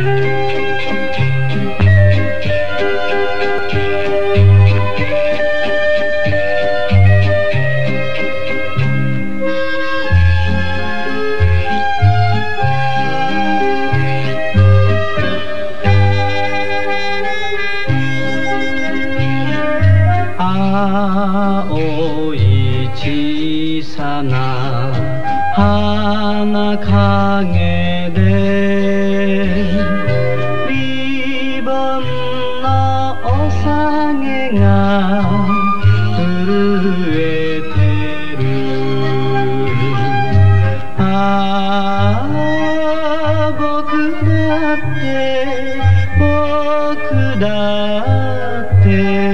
青い小さな花陰でリボンのおさげが震えてる。ああ僕だって僕だって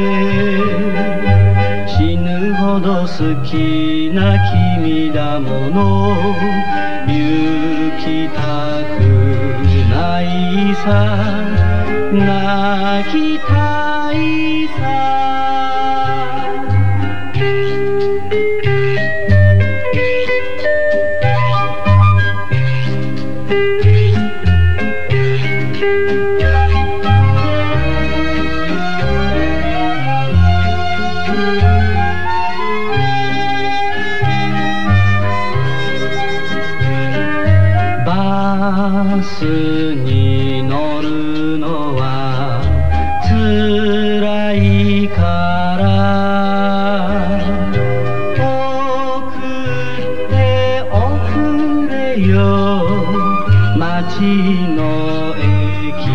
死ぬほど好きな君だもの。行きたくないさ泣きたいさ。バスに乗るのはつらいから送っておくれよ街の駅。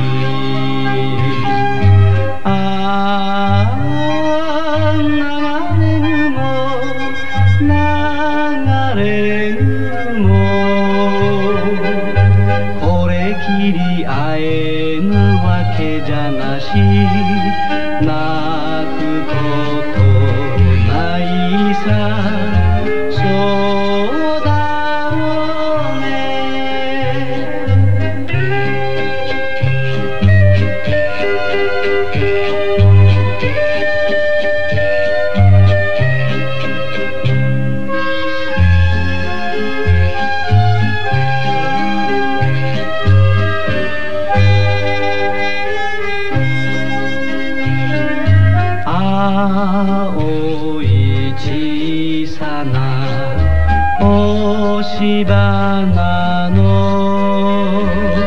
ああ流れ雲流れ雲きり会えぬわけじゃなし泣くことないさ。そうだろうね。青い小さな押し花の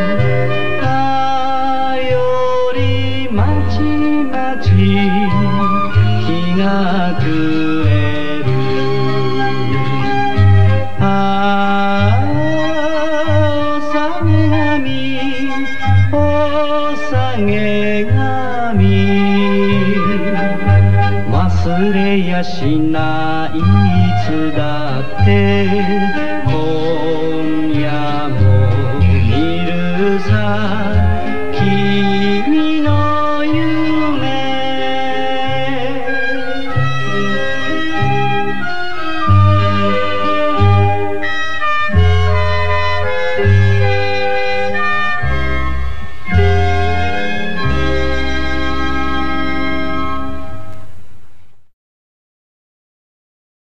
頼りまちまち日が暮れる。ああおさげ髪おさげ髪忘れやしないいつだって